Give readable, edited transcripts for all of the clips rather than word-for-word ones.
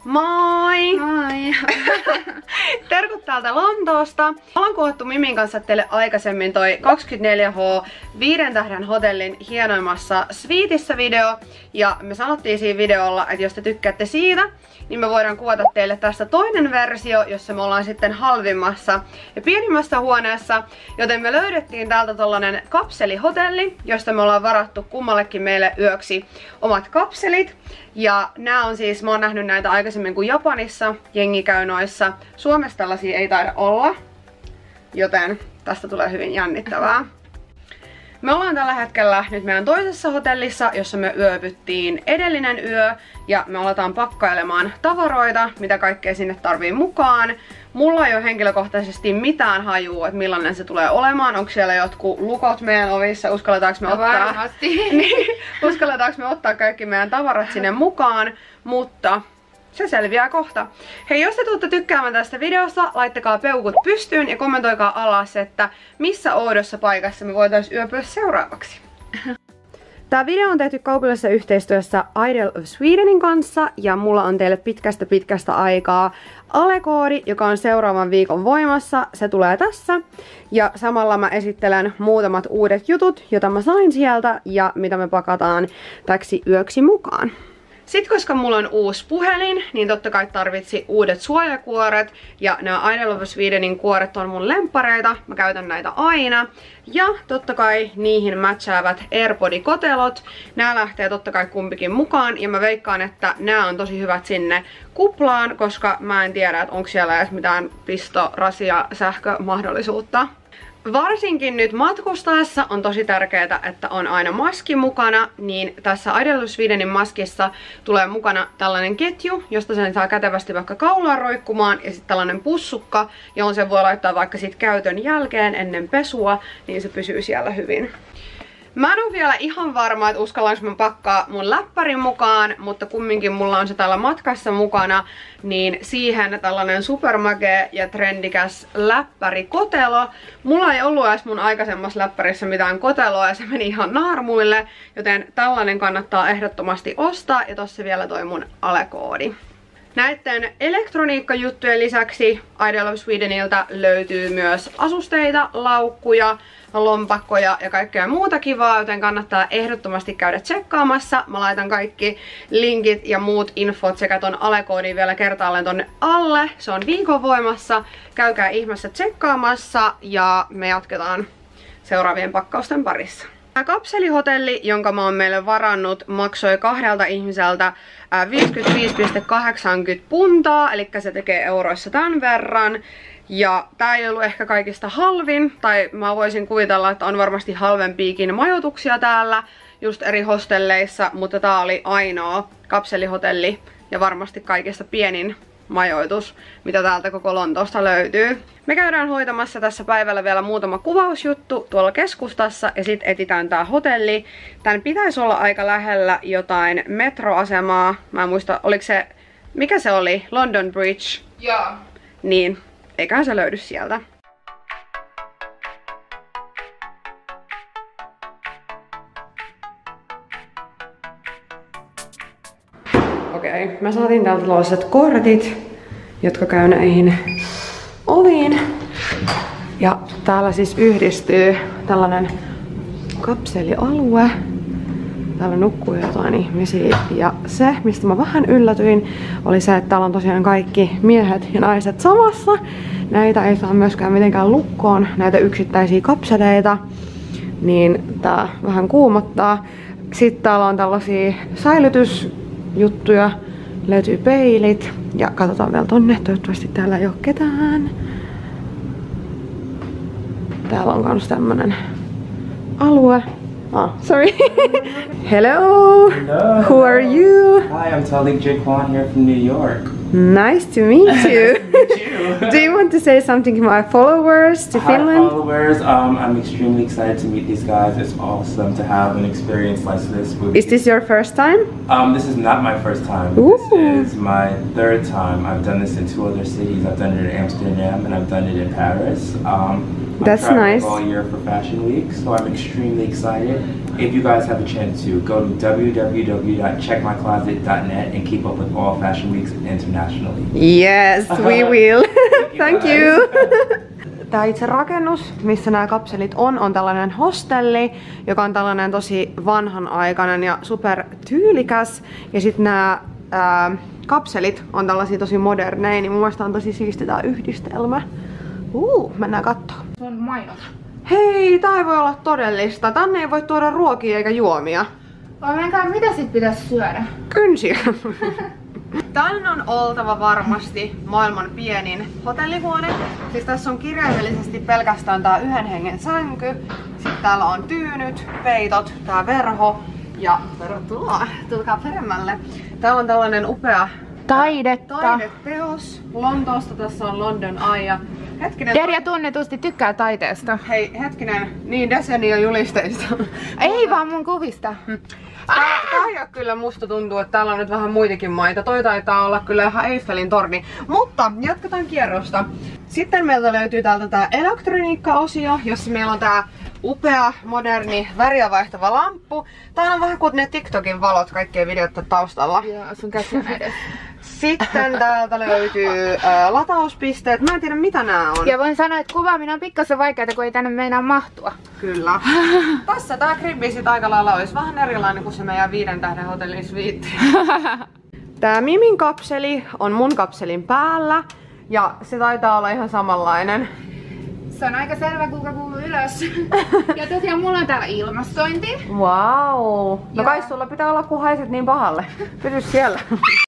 Moi! Moi! Terkut täältä Lontoosta. Ollaan kuvattu Mimin kanssa teille aikaisemmin toi 24H 5 tähden hotellin hienoimmassa suiteissa video. Ja me sanottiin siinä videolla, että jos te tykkäätte siitä, niin me voidaan kuvata teille tästä toinen versio, jossa me ollaan sitten halvimmassa ja pienimmässä huoneessa. Joten me löydettiin täältä tollanen kapselihotelli, josta me ollaan varattu kummallekin meille yöksi omat kapselit. Ja nää on siis, mä oon nähnyt näitä aikaisemmin kuin Japanissa, jengi käy noissa. Suomessa tällaisia ei taida olla, joten tästä tulee hyvin jännittävää. Me ollaan tällä hetkellä nyt meidän toisessa hotellissa, jossa me yöpyttiin edellinen yö. Ja me aletaan pakkailemaan tavaroita, mitä kaikkea sinne tarvii mukaan. Mulla ei ole henkilökohtaisesti mitään hajua, että millainen se tulee olemaan. Onko siellä jotkut lukot meidän ovissa? Uskalletaanko me ottaa? Varmasti. Niin, uskalletaanko me ottaa kaikki meidän tavarat sinne mukaan? Mutta se selviää kohta. Hei, jos te tuutte tykkäämään tästä videosta, laittakaa peukut pystyyn ja kommentoikaa alas, että missä oudossa paikassa me voitaisiin yöpyä seuraavaksi. Tää video on tehty kaupallisessa yhteistyössä Idol of Swedenin kanssa ja mulla on teille pitkästä aikaa alekoodi, joka on seuraavan viikon voimassa. Se tulee tässä. Ja samalla mä esittelen muutamat uudet jutut, joita mä sain sieltä ja mitä me pakataan täksi yöksi mukaan. Sitten koska mulla on uusi puhelin, niin totta kai tarvitsi uudet suojakuoret. Ja nämä Idol of Swedenin kuoret on mun lemppareita. Mä käytän näitä aina. Ja totta kai niihin matchaavat AirPod-kotelot. Nämä lähtee totta kai kumpikin mukaan. Ja mä veikkaan, että nämä on tosi hyvät sinne kuplaan, koska mä en tiedä, että onko siellä edes mitään pistorasia sähkömahdollisuutta. Varsinkin nyt matkustaessa on tosi tärkeää, että on aina maski mukana, niin tässä Idol of Swedenin maskissa tulee mukana tällainen ketju, josta sen saa kätevästi vaikka kaulaa roikkumaan, ja sitten tällainen pussukka, johon sen voi laittaa vaikka sit käytön jälkeen ennen pesua, niin se pysyy siellä hyvin. Mä en ole vielä ihan varma, että uskallanko mä pakkaa mun läppärin mukaan, mutta kumminkin mulla on se täällä matkassa mukana, niin siihen tällainen supermagee ja trendikäs läppärikotelo. Mulla ei ollut edes mun aikaisemmassa läppärissä mitään koteloa ja se meni ihan naarmuille, joten tällainen kannattaa ehdottomasti ostaa ja tossa vielä toi mun alekoodi. Näiden elektroniikkajuttujen lisäksi Idol of Swedeniltä löytyy myös asusteita, laukkuja, lompakkoja ja kaikkea muuta kivaa, joten kannattaa ehdottomasti käydä tsekkaamassa. Mä laitan kaikki linkit ja muut infot sekä ton alekoodin vielä kertaalleen tonne alle. Se on viikon voimassa. Käykää ihmeessä tsekkaamassa ja me jatketaan seuraavien pakkausten parissa. Tämä kapselihotelli, jonka mä oon meille varannut, maksoi kahdelta ihmiseltä 55,80 puntaa, eli se tekee euroissa tämän verran. Ja tää ei ollut ehkä kaikista halvin, tai mä voisin kuvitella, että on varmasti halvempiakin majoituksia täällä, just eri hostelleissa, mutta tää oli ainoa kapselihotelli ja varmasti kaikista pienin majoitus, mitä täältä koko Lontoosta löytyy. Me käydään hoitamassa tässä päivällä vielä muutama kuvausjuttu tuolla keskustassa ja sit etsitään tää hotelli. Tän pitäisi olla aika lähellä jotain metroasemaa. Mä en muista, oliko se, mikä se oli? London Bridge? Joo. Niin, eiköhän se löydy sieltä. Okei, mä saatiin täältä tällaiset kortit, jotka käy näihin oviin. Ja täällä siis yhdistyy tällainen kapselialue. Täällä nukkuu jotain ihmisiä. Ja se, mistä mä vähän yllätyin, oli se, että täällä on tosiaan kaikki miehet ja naiset samassa. Näitä ei saa myöskään mitenkään lukkoon, näitä yksittäisiä kapseleita. Niin tää vähän kuumottaa. Sitten täällä on tällaisia säilytysjuttuja. Löytyy peilit. Ja katsotaan vielä tonne. Toivottavasti täällä ei ole ketään. Täällä on kans tämmönen alue. Oh, sorry. Hello. Hello. Who are you? Hi, I'm Talik J. Kwan here from New York. Nice to meet you. Meet you. Do you want to say something to my followers, to Hi, Finland? followers. I'm extremely excited to meet these guys. It's awesome to have an experience like this. Is this your first time? This is not my first time. Ooh. This is my third time. I've done this in 2 other cities. I've done it in Amsterdam and I've done it in Paris. That's I've traveled nice. all year for Fashion Week, so I'm extremely excited. if you guys have a chance to, go to www.checkmycloset.net and keep up with all Fashion Weeks internationally. Yes, we will. Thank you. Tää itse rakennus, missä nämä kapselit on tällainen hostelli, joka on tällainen tosi vanhanaikainen ja super tyylikäs. Ja sit nämä kapselit on tällaisia tosi moderneja, niin mun mielestä on tosi siisti tää yhdistelmä. Mennään kattoo. Se on mainota. Hei, tää ei voi olla todellista. Tänne ei voi tuoda ruokia eikä juomia. Mitä sit pitäisi syödä? Kynsiä. Tän on oltava varmasti maailman pienin hotellihuone. Siis tässä on kirjaimellisesti pelkästään tää yhden hengen sänky. Sitten täällä on tyynyt, peitot, tää verho ja tervetuloa, tulkaa peremmälle. Täällä on tällainen upea taideteos. Lontoosta tässä on London Eye ja hetkinen. Derja tunnetusti tykkää taiteesta. Hei, hetkinen, niin Desenio julisteista. Ei vaan mun kuvista. Tää ei oo kyllä, musta tuntuu, että täällä on nyt vähän muitakin maita. Toi taitaa olla kyllä ihan Eiffelin torni. Mutta jatketaan kierrosta. Sitten meiltä löytyy täältä tää elektroniikka-osio, jossa meillä on tää upea, moderni, väriä vaihtava lamppu. Tää on vähän kuin ne TikTokin valot kaikkien videoita taustalla. Joo, sun käsi on edessä. Sitten täältä löytyy latauspisteet. Mä en tiedä mitä nää on. Ja voin sanoa, että kuvaaminen on pikkasen vaikeaa, kun ei tänne meinaa mahtua. Kyllä. Tässä tää kribbi sit aika lailla olisi vähän erilainen kuin se meidän 5 tähden hotellin sviitti. Tää Mimin kapseli on mun kapselin päällä. Ja se taitaa olla ihan samanlainen. Se on aika selvä, kuka kuuluu ylös. Ja tosiaan mulla on täällä ilmastointi. Wow. No kai sulla pitää olla, kun haiset niin pahalle. Pysy siellä.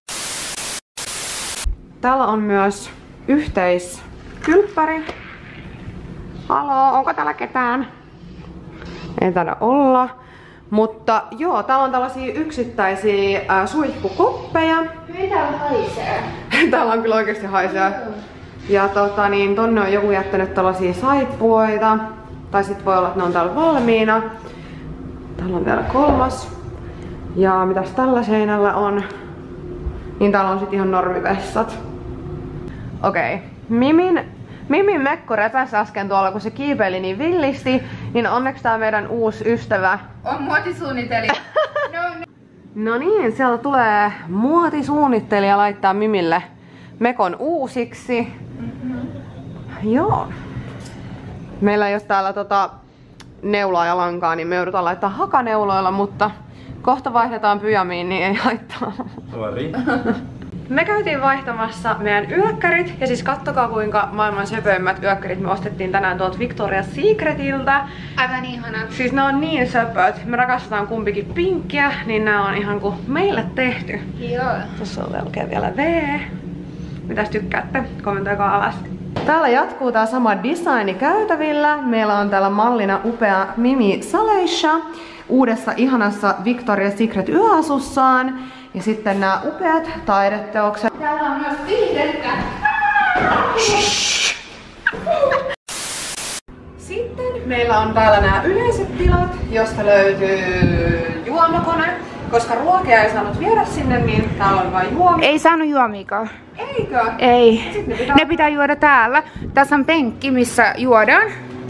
Täällä on myös yhteiskylppäri. Haloo, onko täällä ketään? Ei taida olla. Mutta joo, täällä on tällaisia yksittäisiä suihkukoppeja. Hyvin täällä haisee. Täällä on kyllä oikeasti haisee. Ja tonne on joku jättänyt tällaisia saippuoita. Tai sit voi olla, että ne on täällä valmiina. Täällä on vielä 3. Ja mitäs tällä seinällä on? Niin täällä on sit ihan normivessat. Okei. Mimin mekko repäsi äsken tuolla, kun se kiipeili niin villisti. Niin onneksi tää meidän uusi ystävä On muotisuunnittelija. No niin, sieltä tulee muotisuunnittelija laittaa Mimille mekon uusiksi. Joo. Meillä ei ole täällä neulaa ja lankaa, niin me joudutaan laittaa hakaneuloilla, mutta kohta vaihdetaan pyjamiin, niin ei haittaa. Me käytiin vaihtamassa meidän yökkärit, ja siis kattokaa kuinka maailman söpöimmät yökkärit me ostettiin tänään tuolta Victoria's Secretiltä. Aivan ihanat. Siis ne on niin söpöt. Me rakastetaan kumpikin pinkkiä, niin nämä on ihan kuin meille tehty. Joo. Tuossa on vielä V. Mitäs tykkäätte? Kommentoikaa alas. Täällä jatkuu tää sama designi käytävillä. Meillä on täällä mallina upea Mimi Saleisha uudessa ihanassa Victoria's Secret yöasussaan. Ja sitten nämä upeat taideteokset. Täällä on myös viihdettä. Sitten meillä on täällä nämä yleiset tilat, josta löytyy juomakone. Koska ruokia ei saanut viedä sinne, niin täällä on vain juomia. Ei saanut juomiikaan. Eikö? Ei. Ne pitää juoda täällä. Tässä on penkki, missä juodaan.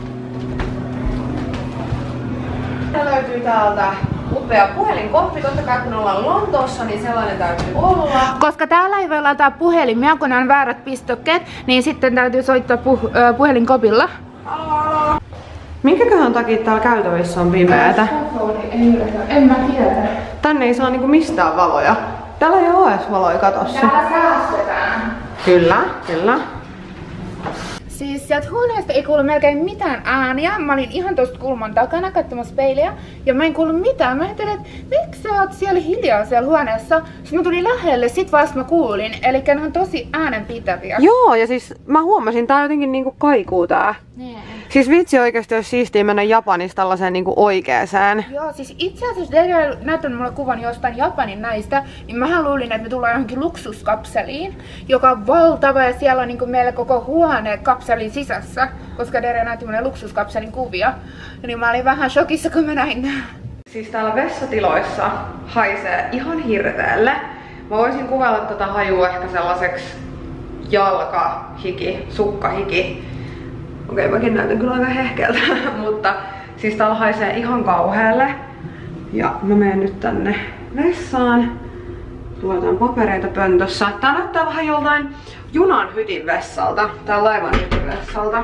Täällä löytyy täältä upea puhelinkoppi. Totta kai kun ollaan Lontoossa, niin sellainen täytyy olla. Koska täällä ei voi laittaa puhelimia, kun on väärät pistokkeet, niin sitten täytyy soittaa puhelinkopilla. Halo. Minkäköhän takia täällä käytävissä on pimeätä? En mä tiedä. Tänne ei saa niinku mistään valoja. Täällä ei oo edes valoja katossa. Täällä säästetään. Kyllä, kyllä. Siis sieltä huoneesta ei kuulu melkein mitään ääniä. Mä olin ihan tosta kulman takana katsomassa peiliä ja mä en kuullut mitään. Mä ajattelin, että miksi sä oot siellä hiljaa siellä huoneessa? Sitten mä tulin lähelle, sit vasta mä kuulin. Eli ne on tosi äänenpitäviä. Joo, ja siis mä huomasin, tää jotenkin niinku kaikuu tää. Nee. Siis vitsi oikeesti olisi siistiä mennä Japanissa tällaiseen niinku oikeeseen. Joo, siis itse asiassa Derja näyttänyt mulle kuvan jostain Japanin näistä, niin mähän luulin, että me tullaan johonkin luksuskapseliin, joka on valtava ja siellä on niinku meillä koko huone kapselin sisässä, koska Derja näytti mulle luksuskapselin kuvia. Niin mä olin vähän shokissa, kun mä näin nää. Siis täällä vessatiloissa haisee ihan hirveelle. Mä voisin kuvailla tätä hajua ehkä sellaiseksi jalkahiki, sukkahiki. Okei, mäkin näytän kyllä aika hehkeältä, mutta siis täällä haisee ihan kauhealle. Ja mä menen nyt tänne vessaan. Luetaan papereita pöntössä. Tää näyttää vähän joltain junan hytinvessalta. Tai laivan hytinvessalta.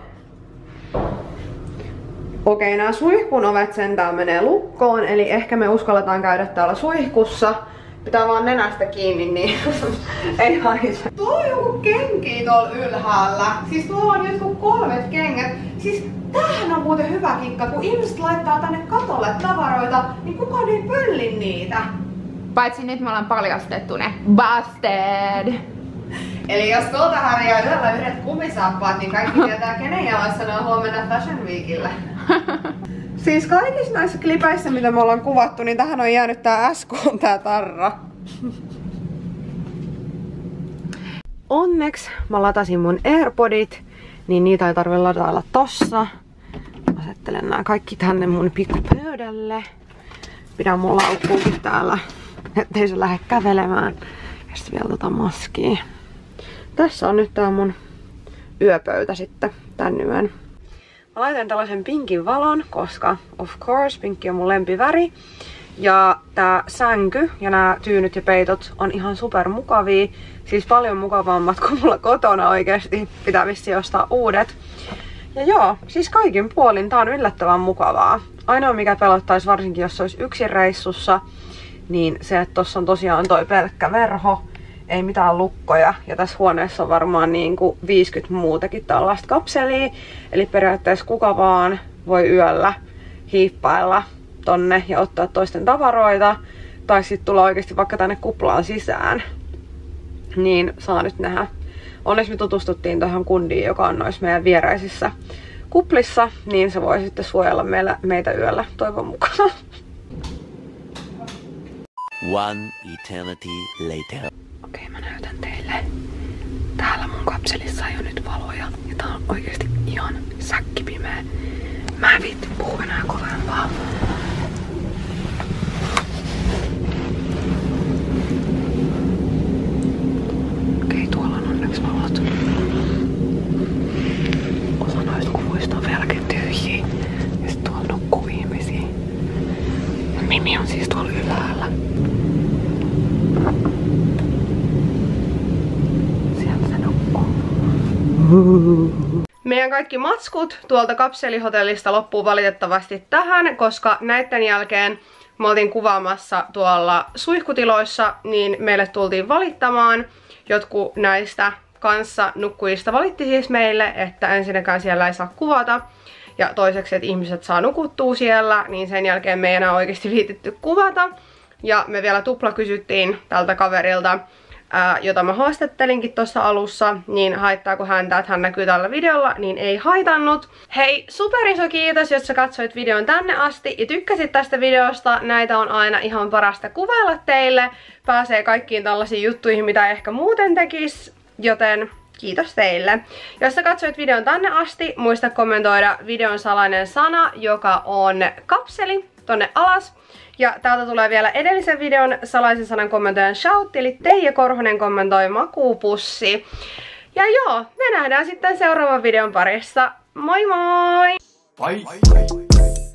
Okei, nämä suihkun ovet sentään menee lukkoon. Eli ehkä me uskalletaan käydä täällä suihkussa. Pitää vaan nenästä kiinni, niin ei haise. Tuolla on joku kenki tuolla ylhäällä. Siis tuolla on jotkut 3 kengät. Siis tämähän on muuten hyvä kikka, kun ihmiset laittaa tänne katolle tavaroita, niin kukaan ei pölli niitä. Paitsi nyt me ollaan paljastettu ne. Busted! Eli jos tuolta häviää yhdellä yhdet kumisaappaat, niin kaikki tietää kenen jalassa ne on huomenna Fashion Weekillä. Siis kaikissa näissä klipeissä, mitä me ollaan kuvattu, niin tähän on jäänyt tää SK:n tää tarra. Onneksi mä latasin mun AirPodit, niin niitä ei tarvitse ladailla tossa. Asettelen nää kaikki tänne mun pikkupöydälle. Pidän mun laukkuukin täällä, ettei se lähde kävelemään. Ja sitten vielä maskia. Tässä on nyt tää mun yöpöytä sitten tän yön. Mä laitan tällaisen pinkin valon, koska of course pinkki on mun lempiväri. Ja tää sänky ja nämä tyynyt ja peitot on ihan super mukavia. Siis paljon mukavammat kuin mulla kotona oikeesti. Pitää vissiin ostaa uudet. Ja joo, siis kaikin puolin tää on yllättävän mukavaa. Ainoa mikä pelottaisi varsinkin jos se olisi yksin reissussa, niin se, että tossa on tosiaan toi pelkkä verho. Ei mitään lukkoja. Ja tässä huoneessa on varmaan niin kuin 50 muutakin tällaista kapselia. Eli periaatteessa kuka vaan voi yöllä hiippailla tonne ja ottaa toisten tavaroita. Tai sitten tulla oikeasti vaikka tänne kuplaan sisään. Niin saa nyt nähdä. Onneksi me tutustuttiin tähän kundiin, joka on noissa meidän vieräisissä kuplissa. Niin se voi sitten suojella meitä yöllä toivon mukaan. One eternity later. Okei, mä näytän teille. Täällä mun kapselissa on jo nyt valoja. Ja tää on oikeesti ihan säkkipimeä. Mä en viitti puhua enää kovempaa. Okei, tuolla on onneksi valot. Osa noista kuvuista on vieläkin tyhjiä. Ja sit tuolla nukkuu ihmisiä. Mimi on siis tuolla ylhäällä. Meidän kaikki matskut tuolta kapselihotellista loppuu valitettavasti tähän, koska näiden jälkeen me oltiin kuvaamassa tuolla suihkutiloissa, niin meille tultiin valittamaan. Jotkut näistä kanssa nukkujista valitti siis meille, että ensinnäkään siellä ei saa kuvata. Ja toiseksi, että ihmiset saa nukuttua siellä, niin sen jälkeen me ei enää oikeasti viititty kuvata. Ja me vielä tupla kysyttiin tältä kaverilta, jota mä haastattelinkin tuossa alussa, niin haittaako häntä, että hän näkyy tällä videolla, niin ei haitannut. Hei, super iso kiitos, jos sä katsoit videon tänne asti ja tykkäsit tästä videosta. Näitä on aina ihan parasta kuvailla teille. Pääsee kaikkiin tällaisiin juttuihin, mitä ehkä muuten tekis, joten kiitos teille. Jos sä katsoit videon tänne asti, muista kommentoida videon salainen sana, joka on kapseli, tonne alas. Ja täältä tulee vielä edellisen videon salaisen sanan kommentoijan shout, eli Teija Korhonen kommentoi makuupussi. Ja joo, me nähdään sitten seuraavan videon parissa. Moi moi! Bye.